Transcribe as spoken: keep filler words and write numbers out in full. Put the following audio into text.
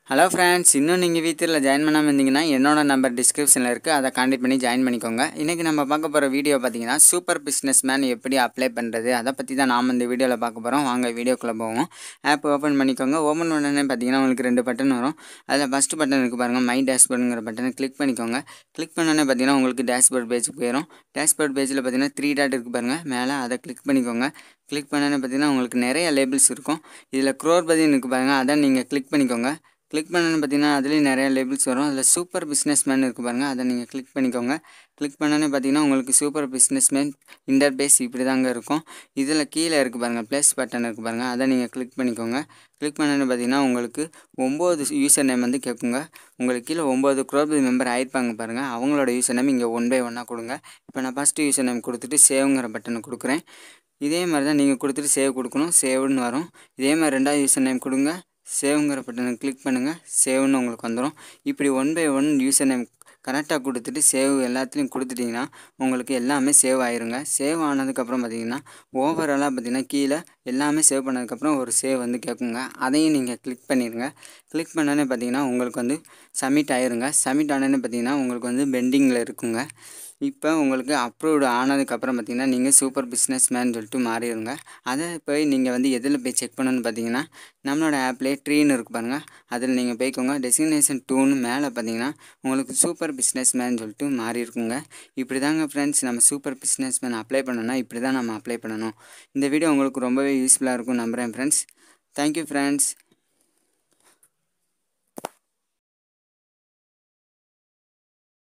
Hello friends, இன்னும் நீங்க V three ல ஜாயின் பண்ணாம இருந்தீங்கன்னா என்னோட நம்பர் டிஸ்கிரிப்ஷன்ல இருக்கு. அத கான்டாக்ட் பண்ணி ஜாயின் பண்ணிக்கோங்க. இன்னைக்கு நம்ம பார்க்க போற வீடியோ பாத்தீங்கன்னா சூப்பர் பிசினஸ்மேன் எப்படி அப்ளை பண்றது அத பத்தி தான் நாம இந்த வீடியோல பார்க்க போறோம். வாங்க வீடியோக்குள்ள போவோம். ஆப் ஓபன் பண்ணிக்கோங்க. ஓபன் பண்ணனே பாத்தீங்கன்னா உங்களுக்கு ரெண்டு பட்டன் வரும். அதுல ஃபர்ஸ்ட் பட்டன் இருக்கு பாருங்க, மை டேஷ்போர்ட்ங்கற பட்டனை கிளிக் பண்ணிக்கோங்க. கிளிக் பண்ணனே பாத்தீங்கன்னா உங்களுக்கு டேஷ்போர்ட் பேஜ்க்கு போயிடும். டேஷ்போர்ட் பேஜ்ல பாத்தீங்கன்னா த்ரீ டாட் இருக்கு பாருங்க, மேல அத கிளிக் பண்ணிக்கோங்க. கிளிக் பண்ணனே பாத்தீங்கன்னா உங்களுக்கு நிறைய லேபிள்ஸ் இருக்கும். இதுல crorepathi இருக்கு பாருங்க, அத நீங்க கிளிக் பண்ணிக்கோங்க. கிளிக் பண்ணனே பாத்தீங்கன்னா அதுலயும் நிறைய லேபிள்ஸ் வரும். அதுல சூப்பர் பிசினஸ்மேன் இருக்கு பாருங்க, அத நீங்க கிளிக் பண்ணிக்கோங்க. கிளிக் பண்ணனே பாத்தீங்கன்னா உங்களுக்கு சூப்பர் பிசினஸ்மேன் இன்டர்ஃபேஸ் இப்படி தாங்க இருக்கும். இதுல கீழ இருக்கு பாருங்க, பிளஸ் பட்டன் இருக்கு பாருங்க, அத நீங்க கிளிக் பண்ணிக்கோங்க. கிளிக் பண்ணனே பாத்தீங்கன்னா உங்களுக்கு ஒன்பது யூசர் நேம் வந்து கேக்குங்க. உங்களுக்கு கீழ ஒன்பது crorepathi மெம்பர் ஆயிருப்பாங்க பாருங்க, அவங்களோட யூசர் நேம் இங்க ஒன் பை ஒன்னா கொடுங்க. இப்போ நான் ஃபர்ஸ்ட் யூசர் நேம் கொடுத்துட்டு சேவ்ங்கற பட்டனை கொடுக்குறேன். இதே மாதிரி தான் நீங்க கொடுத்துட்டு சேவ் கொடுக்கணும். சேவ்னு வரும். இதே மாதிரி ரெண்டாவது யூசர் நேம் கொடுங்க. சேவ்ங்கற பட்டனை கிளிக் பண்ணுங்க. சேவ்னு உங்களுக்கு வந்துரும். இப்படி one by one user name கரெக்டாக கொடுத்துட்டு சேவ் எல்லாத்துலேயும் கொடுத்துட்டிங்கன்னா உங்களுக்கு எல்லாமே சேவ் ஆயிருங்க. சேவ் ஆனதுக்கப்புறம் பார்த்தீங்கன்னா ஓவராலாக பார்த்தீங்கன்னா கீழே எல்லாமே சேவ் பண்ணதுக்கப்புறம் ஒரு சேவ் வந்து கேட்குங்க. அதையும் நீங்கள் கிளிக் பண்ணிடுங்க. கிளிக் பண்ணனே பார்த்தீங்கன்னா உங்களுக்கு வந்து சப்மிட் ஆயிருங்க. சப்மிட் ஆனோன்னு பார்த்தீங்கன்னா உங்களுக்கு வந்து பெண்டிங்கில் இருக்குங்க. இப்போ உங்களுக்கு அப்ரூவ்டு ஆனதுக்கப்புறம் பார்த்தீங்கன்னா நீங்கள் சூப்பர் பிஸ்னஸ்மேன் சொல்லிட்டு மாறிடுங்க. அதை போய் நீங்கள் வந்து எதில் போய் செக் பண்ணணும்னு பார்த்தீங்கன்னா நம்மளோட ஆப்லேயே ட்ரீன்னு இருக்கு பாருங்க, அதில் நீங்கள் போய்க்கோங்க. டெசிக்னேஷன் டூன்னு மேலே பார்த்தீங்கன்னா உங்களுக்கு சூப்பர் பிஸ்னஸ்மேன் சொல்லிட்டு மாறி இருக்குங்க. இப்படி தாங்க ஃப்ரெண்ட்ஸ், நம்ம சூப்பர் பிஸ்னஸ்மேன் அப்ளை பண்ணணும்னா இப்படி தான் நம்ம அப்ளை பண்ணணும். இந்த வீடியோ உங்களுக்கு ரொம்பவே யூஸ்ஃபுல்லாக இருக்கும் நம்புகிறேன் ஃப்ரெண்ட்ஸ். Thank you friends.